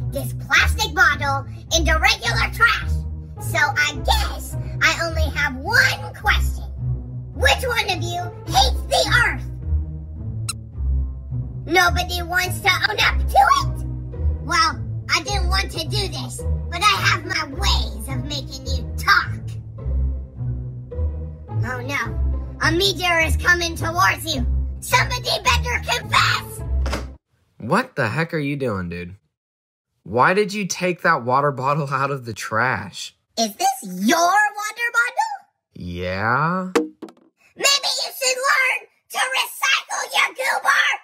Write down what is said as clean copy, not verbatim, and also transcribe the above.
this plastic bottle into regular trash. So I guess I only have one question. Which one of you hates the Earth? Nobody wants to own up to it? Well, I didn't want to do this, but I have my ways of making you talk. Oh no, a meteor is coming towards you. Somebody better confess! What the heck are you doing, dude? Why did you take that water bottle out of the trash? Is this your water bottle? Yeah? Maybe you should learn to recycle your goober!